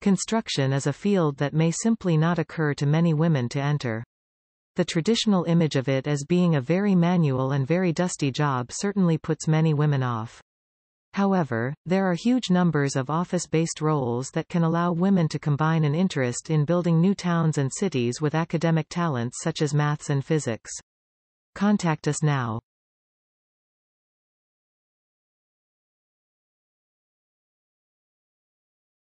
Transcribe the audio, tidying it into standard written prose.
Construction is a field that may simply not occur to many women to enter. The traditional image of it as being a very manual and very dusty job certainly puts many women off. However, there are huge numbers of office-based roles that can allow women to combine an interest in building new towns and cities with academic talents such as maths and physics. Contact us now.